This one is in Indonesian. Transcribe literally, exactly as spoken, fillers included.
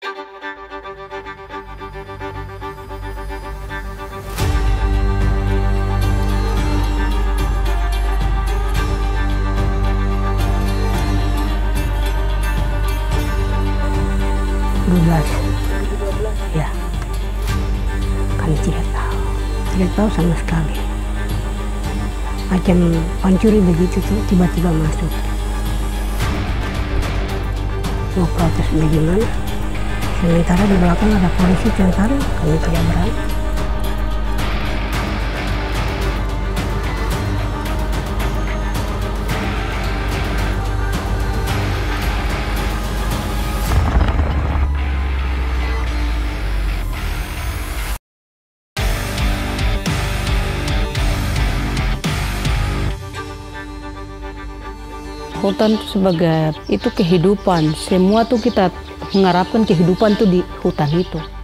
dua belas. Ya. Kami tidak tahu. Tidak tahu sama sekali. Macam pencuri begitu tuh tiba-tiba masuk. Mau protes bagaimana? Sementara di belakang ada polisi tentara, kami tidak berani. Hutan itu sebagai itu kehidupan. Semua tuh kita mengharapkan kehidupan tuh di hutan itu.